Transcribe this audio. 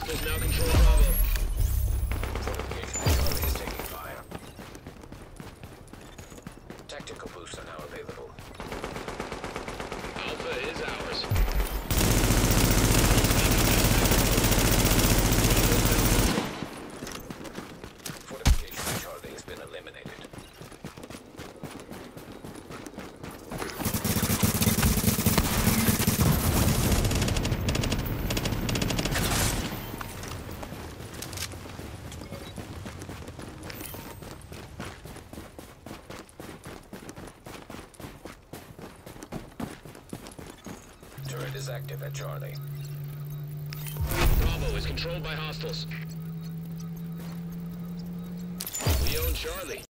Hostiles now control Bravo. Fortification at Charlie is taking fire. Tactical boosts are now available. Alpha is ours. Fortification at Charlie has been eliminated. Turret is active at Charlie. Bravo is controlled by hostiles. We own Charlie.